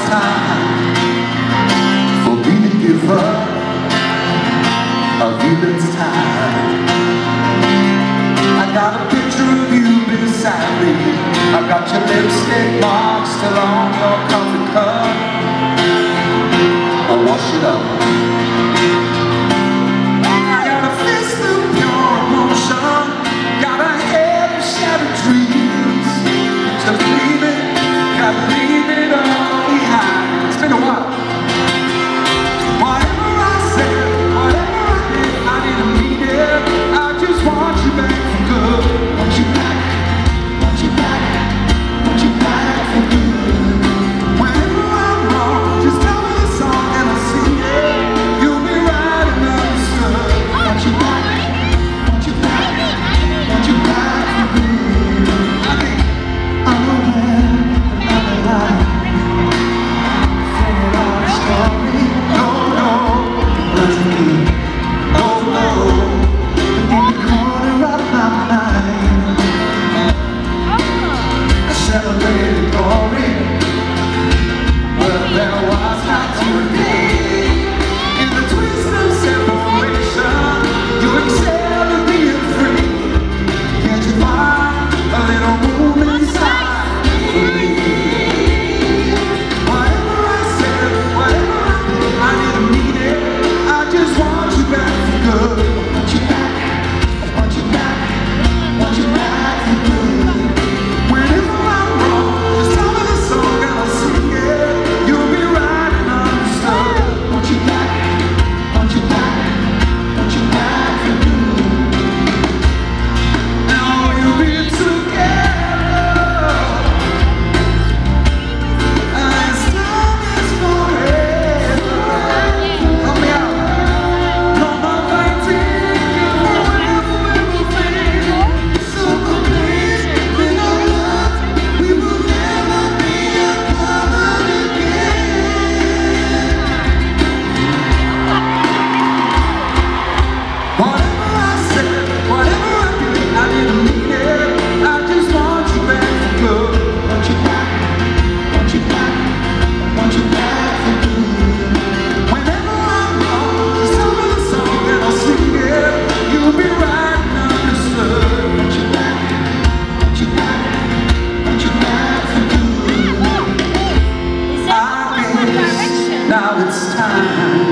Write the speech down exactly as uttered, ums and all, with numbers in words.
time for me to give up of you that's time. I got a picture of you beside me. I got your lipstick mark still on your coffee cup. I'll wash it up. I got a fist of pure emotion, got a head of shattered dreams. Just leave it, gotta leave it all behind. It's been a while. Whatever I said, whatever I did, I didn't mean it. I just want you back for good. Want you back, want you back, want you back for good. Whenever I'm wrong, just tell me the song and I'll sing it. You'll be right and understood. Want you back, want you back, want you back for good. I mean, I'm aware another life. Figured out a story. No, no, wasn't me. No, no. In the corner of my mind, I celebrated glory, but there was not to be. In the twist of separation, you excel at being free. Can't you find a little room inside for me? Whatever I said, whatever I did, I didn't mean it. I just want you back for good. Want you back, want you back, want you back for good. Whenever I'm wrong, just tell me the song and I'll sing it. You'll be right and understood. Want you back, want you back, want you back for good. Now we'll be together as long as forever. Help me out. No more fighting, forever we will fade. So complete in our love, we will never be apart again. Whatever I said, whatever I did, I didn't mean it. I just want you back for good. Want you back, want you back, want you back for good. Whenever I'm wrong, just tell me the song and I'll sing it. You'll be right and understood. Want you back, want you back, want you back for good. I guess now it's time